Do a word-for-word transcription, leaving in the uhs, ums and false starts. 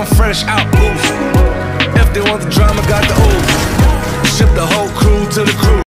I'm fresh out booth. If they want the drama, got the ooze. Ship the whole crew to the crew.